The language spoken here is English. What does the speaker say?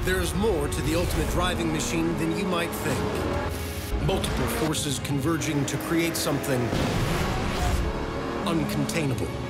There's more to the ultimate driving machine than you might think. Multiple forces converging to create something uncontainable.